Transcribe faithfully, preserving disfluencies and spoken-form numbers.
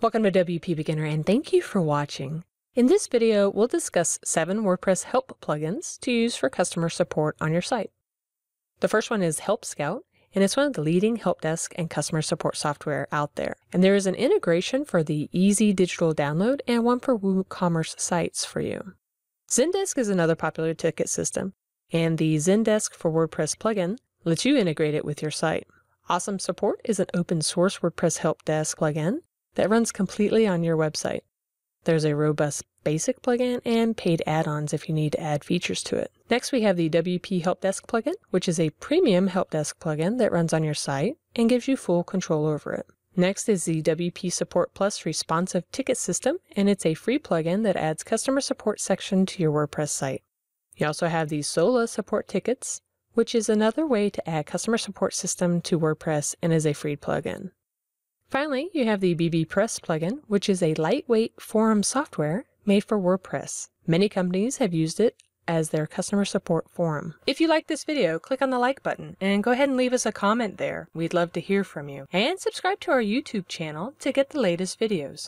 Welcome to W P Beginner and thank you for watching. In this video, we'll discuss seven WordPress Help plugins to use for customer support on your site. The first one is Help Scout, and it's one of the leading help desk and customer support software out there. And there is an integration for the easy digital download and one for WooCommerce sites for you. Zendesk is another popular ticket system, and the Zendesk for WordPress plugin lets you integrate it with your site. Awesome Support is an open source WordPress Help Desk plugin that runs completely on your website. There's a robust basic plugin and paid add-ons if you need to add features to it. Next, we have the WPHelpDesk plugin, which is a premium help desk plugin that runs on your site and gives you full control over it. Next is the W P Support Plus responsive ticket system, and it's a free plugin that adds customer support section to your WordPress site. You also have the Sola Support Tickets, which is another way to add customer support system to WordPress and is a free plugin. Finally, you have the B B Press plugin, which is a lightweight forum software made for WordPress. Many companies have used it as their customer support forum. If you like this video, click on the like button and go ahead and leave us a comment there. We'd love to hear from you. And subscribe to our YouTube channel to get the latest videos.